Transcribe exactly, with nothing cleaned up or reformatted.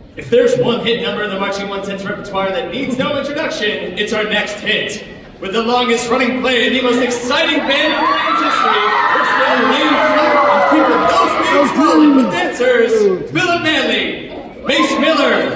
If there's one hit number in the Marching one ten's repertoire that needs no introduction, it's our next hit. With the longest running play and the most exciting band in Runnin's history, it's the Lane Flat and keeping those wheels rolling with dancers, Philip Manley, Mace Miller,